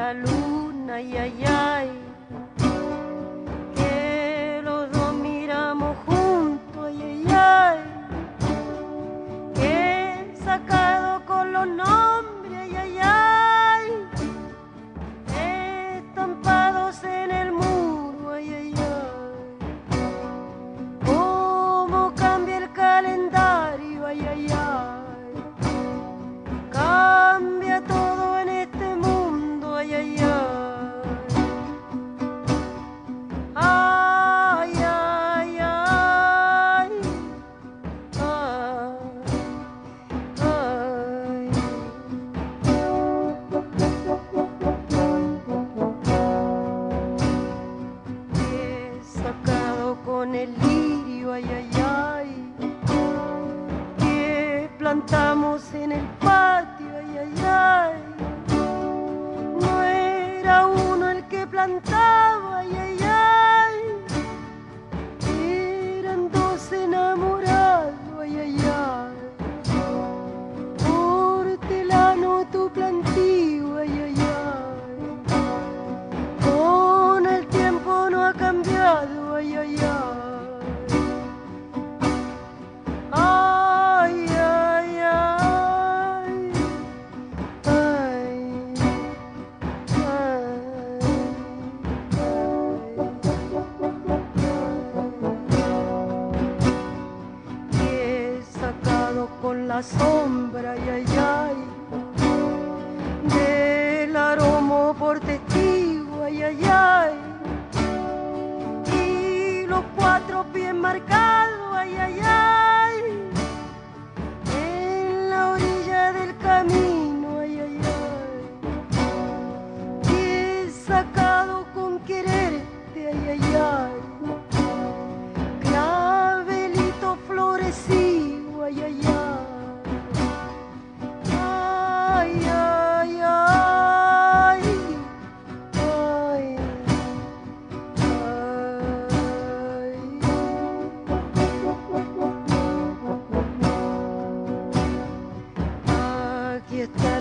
la luna, ay, ay, ay, que los dos miramos juntos, ay, ay, ay, que sacado con los nombres, ay, ay, ay, estampados en el muro, ay, ay, ay, cómo cambia el calendario, ay, ay, ay, cambia todo en este mundo, ay, ay, ay. Ay, ay, ay, ay, he sacado con el lirio, ay, ay, ay, que plantamos en el patio, ay, ay, ay, no era uno el que plantaba, ay, ay, ay, eran dos enamorados, ay, ay, ay, hortelano tu plantío, ay, ay, ay, con el tiempo no ha cambiado, ay, ay, ay. Ay, ay, ay, ay, ay, he sacado con la sombra, ay, ay, ay, del aroma por testigo, ay, ay, ay, y los cuatro pies marcados, ay, ay, ay, en la orilla del camino, ay, ay, ay, he sacado con quererte, ay, ay, ay, clavelito florecido, ay, ay, ay, ay, ay, ay, ay, ay. Aquí está